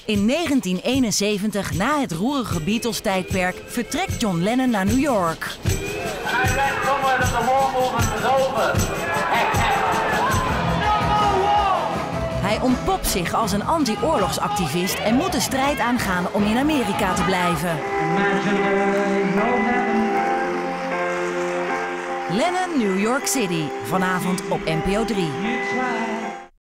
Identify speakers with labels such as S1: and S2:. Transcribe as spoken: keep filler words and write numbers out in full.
S1: In negentien eenenzeventig, na het roerige Beatles-tijdperk, vertrekt John Lennon naar New York. Hij ontpopt zich als een anti-oorlogsactivist en moet de strijd aangaan om in Amerika te blijven. Lennon, New York City, vanavond op N P O drie.